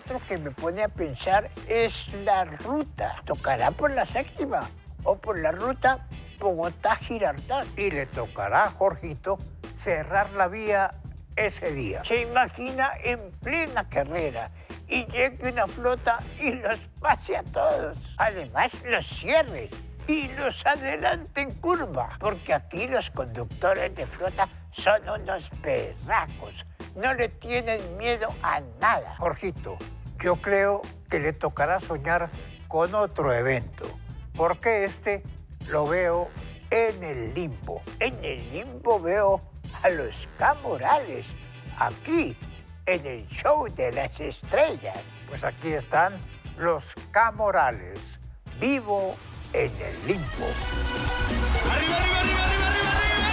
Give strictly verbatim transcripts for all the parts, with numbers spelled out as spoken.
otro que me pone a pensar es la ruta. Tocará por la séptima o por la ruta Bogotá-Girardot. Y le tocará a Jorgito cerrar la vía ese día. Se imagina en plena carrera y llegue una flota y los pase a todos. Además, los cierre y los adelante en curva. Porque aquí los conductores de flota son unos berracos. No le tienen miedo a nada. Jorgito, yo creo que le tocará soñar con otro evento. Porque este lo veo en el limbo. En el limbo veo a los Camorales. Aquí, en el show de las estrellas. Pues aquí están los Camorales, vivo en el limbo. ¡Arriba, arriba, arriba, arriba, arriba,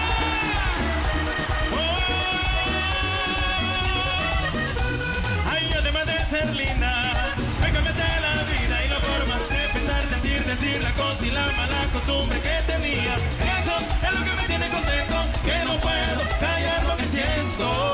arriba! ¡Oh! ¡Ay, además de ser linda! Me cambiaste la vida y la forma de pensar, sentir, decir la cosa y la mala costumbre que tenía. Eso es lo que me tiene contento, que no puedo callar lo que siento.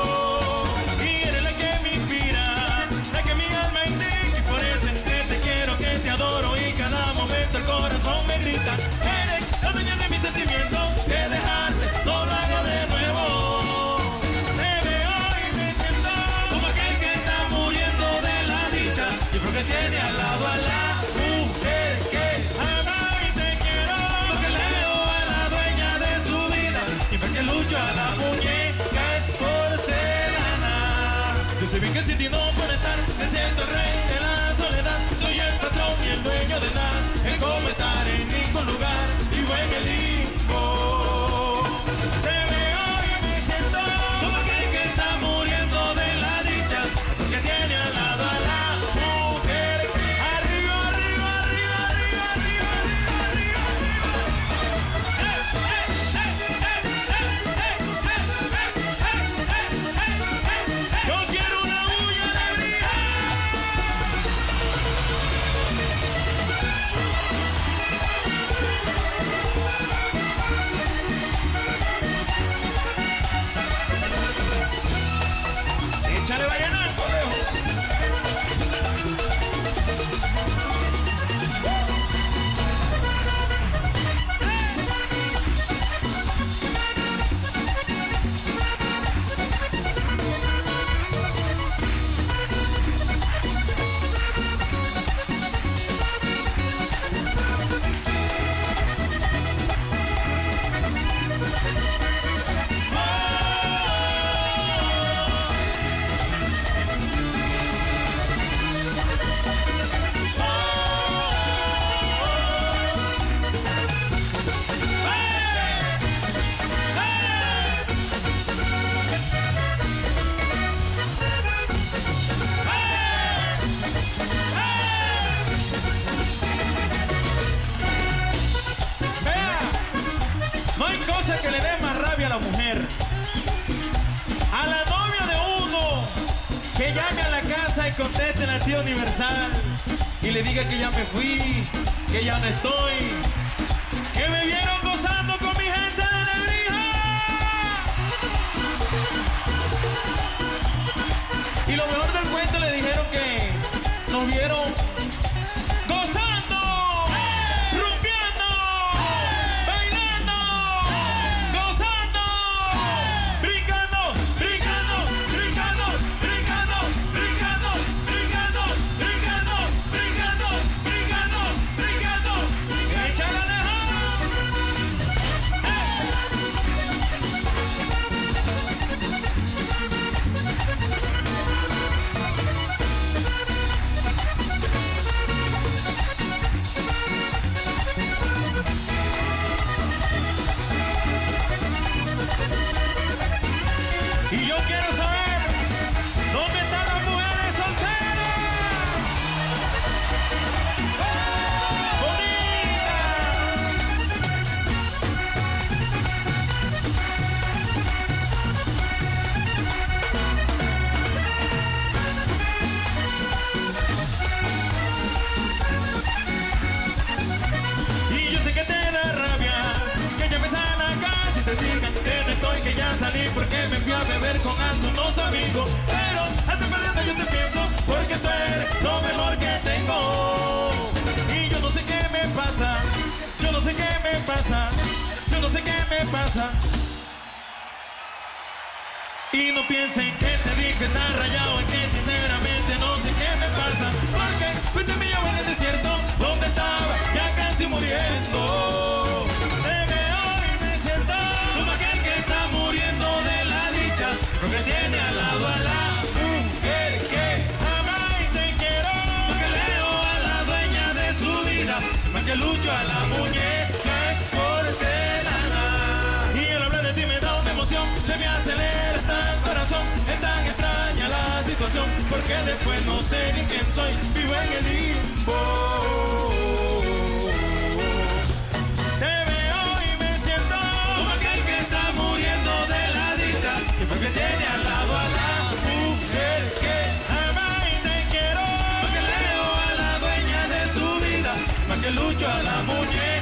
Eres la dueña de mis sentimientos, que dejaste, no lo hago de nuevo. Me veo y me siento como aquel que está muriendo de la dicha, y porque tiene al lado a la mujer que ama y te quiero, porque leo a la dueña de su vida, y porque lucho a la muñeca por porcelana. Yo sé bien que sin ti no puedo estar, me siento el rey de la soledad, soy el patrón y el dueño de nada, el cómo estar en ningún lugar, vivo en el limbo. Te veo y me siento como aquel que está muriendo de la dicha, porque tiene al lado a la mujer. Arriba, arriba, arriba, arriba, arriba, arriba, arriba. Yo quiero una bulla de alegría. ¡Échale vallenato, Leo! Que le dé más rabia a la mujer, a la novia de uno, que llame a la casa y conteste en la tía universal y le diga que ya me fui, que ya no estoy, que me vieron gozando con mi gente de Nebrija. Y lo mejor del cuento, le dijeron que nos vieron gozando, rumbeando, bailando, gozando, brincando, brincando, brincando, brincando, brincando, brincando, brincando, brincando, brincando, brincando. ¡Échale Alejandro! Y yo quiero saber dónde están las mujeres solteras. Y yo sé que te da rabia que llames a la casa y te digan que no estoy, que ya salí porque me fui a beber con algunos amigos. Pero hasta perdiendo yo te pienso, porque tú eres lo mejor que tengo. Y yo no sé qué me pasa, yo no sé qué me pasa, yo no sé qué me pasa. Y no piensen que te dije estar rayado, en que sinceramente no sé qué me pasa. Porque fuiste mío en el desierto, donde estaba ya casi muriendo. Te veo y me siento como aquel que está muriendo de la dicha, porque tiene al lado a la mujer que ama y te quiero. Porque leo a la dueña de su vida, más que lucho a la muñeca porcelana. Y al hablar de ti me da una emoción, se me acelera el corazón, es tan extraña la situación, porque después no sé ni quién soy, vivo en el limbo. Te veo y me siento como aquel que está muriendo de la dicha, y porque tiene al lado a la mujer que ama y te quiero, porque leo a la dueña de su vida, más que lucho a la muñeca.